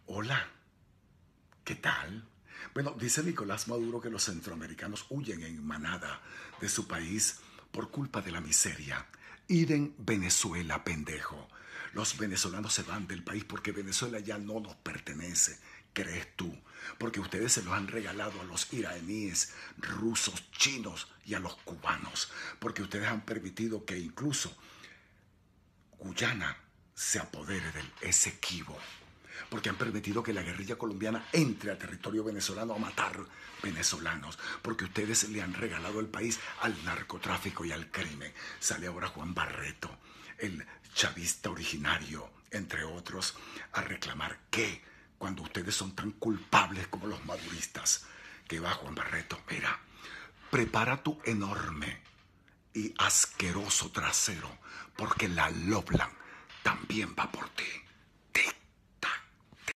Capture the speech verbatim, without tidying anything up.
Hola, ¿qué tal? Bueno, dice Nicolás Maduro que los centroamericanos huyen en manada de su país por culpa de la miseria. Ir en Venezuela, pendejo. Los venezolanos se van del país porque Venezuela ya no nos pertenece, crees tú, porque ustedes se los han regalado a los iraníes, rusos, chinos y a los cubanos, porque ustedes han permitido que incluso Guyana se apodere del Esequibo, porque han permitido que la guerrilla colombiana entre al territorio venezolano a matar venezolanos, porque ustedes le han regalado el país al narcotráfico y al crimen. Sale ahora Juan Barreto, el chavista originario, entre otros, a reclamar que cuando ustedes son tan culpables como los maduristas. Que va, Juan Barreto, mira, prepara tu enorme y asqueroso trasero, porque la Loblan también va por ti.